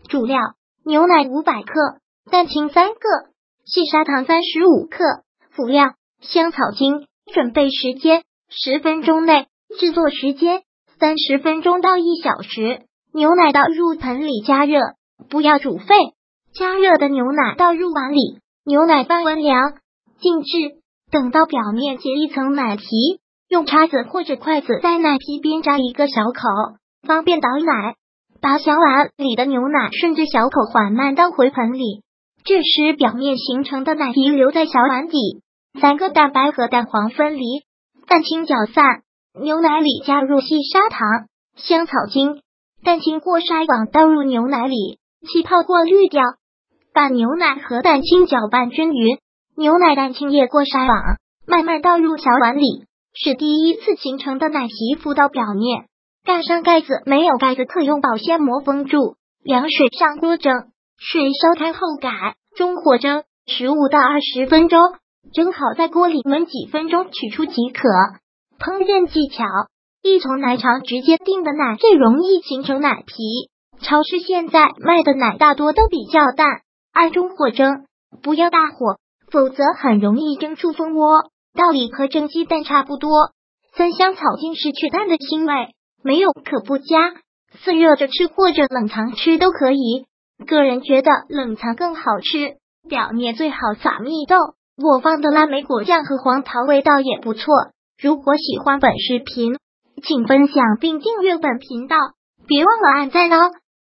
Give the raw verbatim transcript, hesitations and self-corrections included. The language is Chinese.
主料：牛奶五百克，蛋清三个，细砂糖三十五克。辅料：香草精。准备时间：十分钟内。制作时间：三十分钟到一小时。牛奶倒入盆里加热，不要煮沸。加热的牛奶倒入碗里，牛奶放温凉，静置。等到表面结一层奶皮，用叉子或者筷子在奶皮边扎一个小口，方便倒奶。把小碗里的牛奶顺着小口缓慢倒回盆里，这时表面形成的奶皮留在小碗底。三个蛋白和蛋黄分离，蛋清搅散，牛奶里加入细砂糖、香草精，蛋清过筛网倒入牛奶里，气泡过滤掉，把牛奶和蛋清搅拌均匀，牛奶蛋清液过筛网，慢慢倒入小碗里，使第一次形成的奶皮浮到表面。盖上盖子，没有盖子可用保鲜膜封住。凉水上锅蒸，水烧开后改，中火蒸十五到二十分钟，蒸好在锅里焖几分钟取出即可。烹饪技巧：一从奶厂直接订的奶最容易形成奶皮，超市现在卖的奶大多都比较淡。二中火蒸，不要大火，否则很容易蒸出蜂窝，道理和蒸鸡蛋差不多。三香草精是去蛋的腥味，没有可不加，四热着吃或者冷藏吃都可以，个人觉得冷藏更好吃。表面最好撒蜜豆，我放的蓝莓果酱和黄桃味道也不错。如果喜欢本视频，请分享并订阅本频道，别忘了按赞哦。